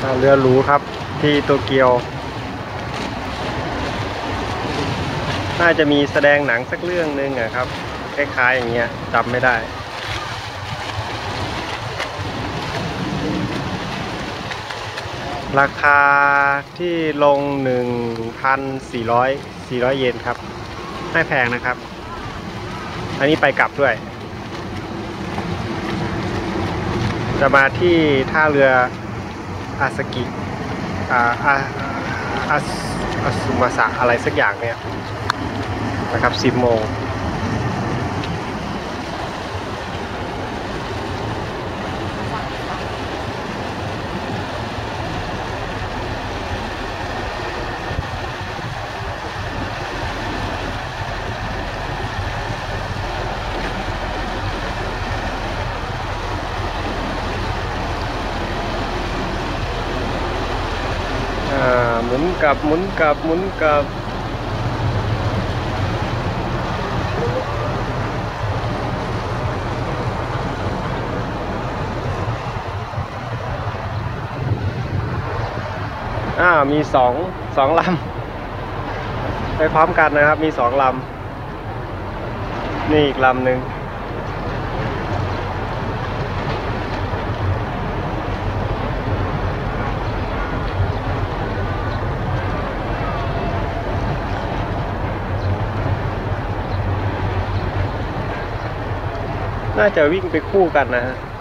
เรือหรูครับที่โตเกียวน่าจะมีแสดงหนังสักเรื่องนึงอะครับคล้ายๆอย่างเงี้ยจำไม่ได้ราคาที่ลง 1,400 เยนครับไม่แพงนะครับอันนี้ไปกลับด้วยจะมาที่ท่าเรืออาซากิอาอาสุมาสะอะไรสักอย่างเนี่ยนะครับ10 โมงหมุนกลับหมุนกลับหมุนกลับมีสองลำไปพร้อมกันนะครับมี2 ลำนี่อีกลำหนึ่งน่าจะวิ่งไปคู่กันนะฮะ